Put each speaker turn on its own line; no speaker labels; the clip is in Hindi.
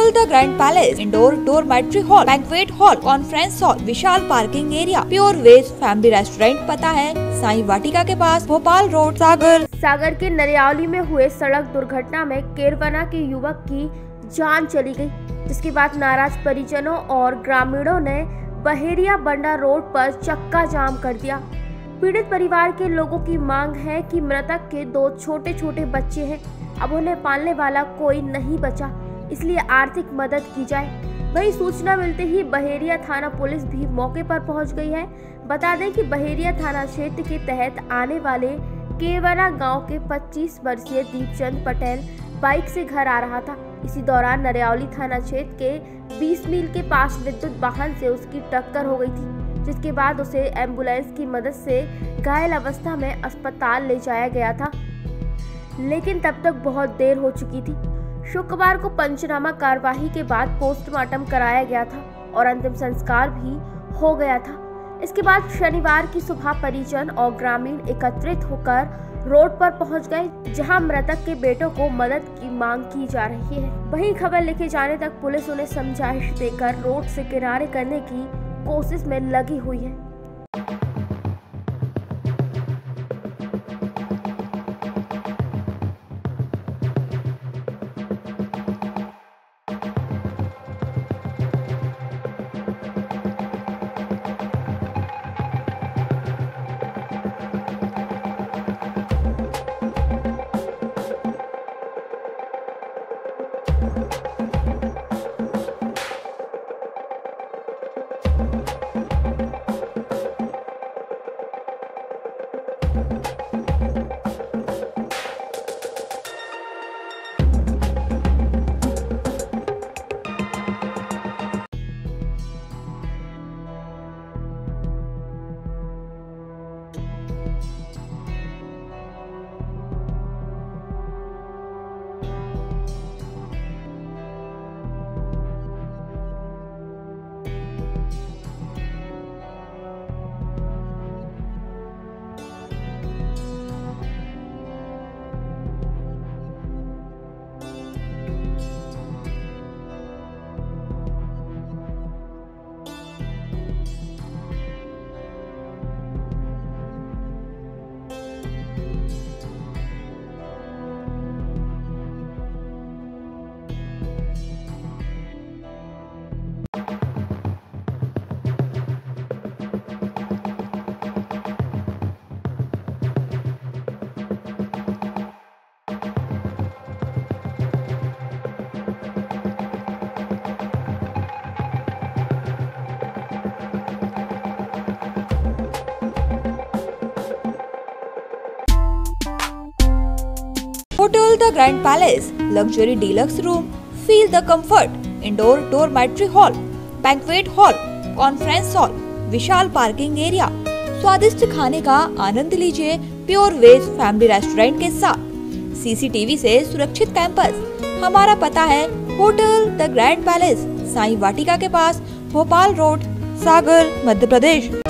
Hotel the grand palace, indoor dormitory hall, banquet hall, conference hall, विशाल parking area, pure veg family restaurant. पता है साईं वाटिका के पास, भोपाल रोड,
सागर के नरियावली में हुए सड़क दुर्घटना में केरवना के युवक की जान चली गई, जिसके बाद नाराज परिजनों और ग्रामीणों ने बहेरिया बंडा रोड पर चक्का जाम कर दिया। पीड़ित परिवार के लोगों की मांग है कि मृतक के 2 छोटे छोटे बच्चे हैं, अब उन्हें पालने वाला कोई नहीं बचा, इसलिए आर्थिक मदद की जाए। वही सूचना मिलते ही बहेरिया थाना पुलिस भी मौके पर पहुंच गई है। बता दें कि बहेरिया थाना क्षेत्र के तहत आने वाले केरवना गांव के 25 वर्षीय दीपचंद पटेल बाइक से घर आ रहा था। इसी दौरान नरियावली थाना क्षेत्र के 20 मील के पास विद्युत वाहन से उसकी टक्कर हो गई थी, जिसके बाद उसे एम्बुलेंस की मदद से घायल अवस्था में अस्पताल ले जाया गया था, लेकिन तब तक बहुत देर हो चुकी थी। शुक्रवार को पंचनामा कार्यवाही के बाद पोस्टमार्टम कराया गया था और अंतिम संस्कार भी हो गया था। इसके बाद शनिवार की सुबह परिजन और ग्रामीण एकत्रित होकर रोड पर पहुंच गए, जहां मृतक के बेटों को मदद की मांग की जा रही है। वहीं खबर लिखे जाने तक पुलिस उन्हें समझाइश देकर रोड से किनारे करने की कोशिश में लगी हुई है।
Hotel the grand palace, luxury deluxe room, feel the comfort, indoor dormitory hall, banquet hall, conference hall, विशाल पार्किंग एरिया, स्वादिष्ट खाने का आनंद लीजिए प्योर वेज फैमिली रेस्टोरेंट के साथ, सीसीटीवी से सुरक्षित कैंपस। हमारा पता है hotel the grand palace, Sai Vatika के पास, भोपाल रोड, सागर, मध्य प्रदेश।